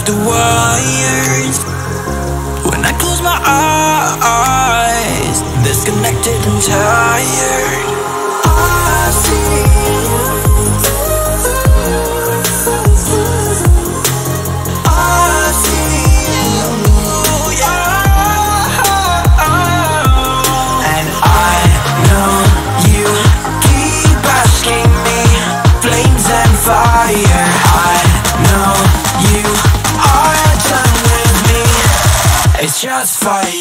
off the wires. When I close my eyes, disconnected and tired. I see you. I see you, yeah. And I know you keep asking me, flames and fire. I know you are done with me. It's just fire.